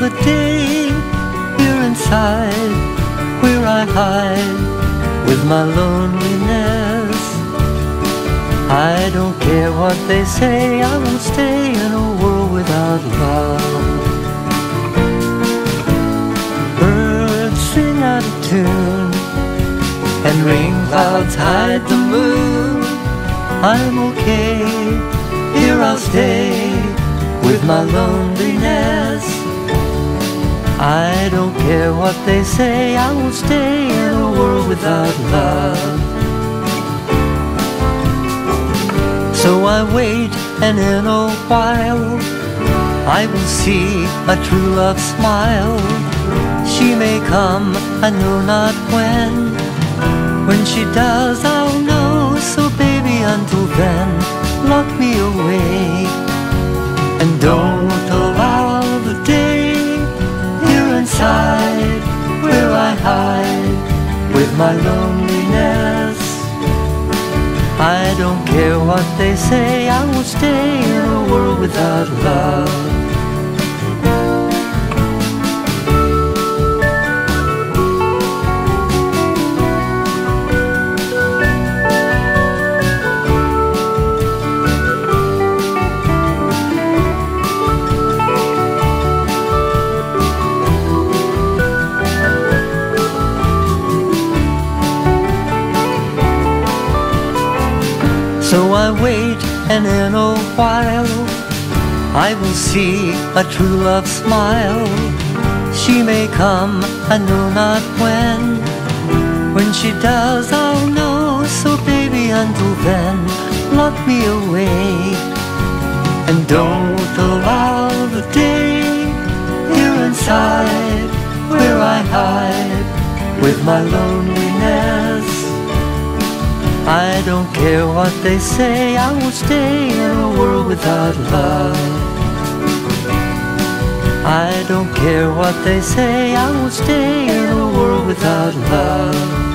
the day here inside, where I hide with my loneliness. I don't care what they say, I won't stay in a world without love. Birds sing out of tune, and rain clouds hide the moon. I'm okay, here I'll stay with my loneliness. I don't care what they say, I won't stay in a world without love. So I wait, and in a while I will see a true love smile. She may come, I know not when. When she does, I'll know. So baby, until then, lock me away, and don't allow the day here inside, where I hide with my loneliness. I don't care what they say, I won't stay in a world without love. So I wait, and in a while I will see a true love smile. She may come, I know not when. When she does, I'll know. So baby, until then, lock me away, and don't allow the day here inside, where I hide with my loneliness. I don't care what they say, I won't stay in a world without love. I don't care what they say, I won't stay in a world without love.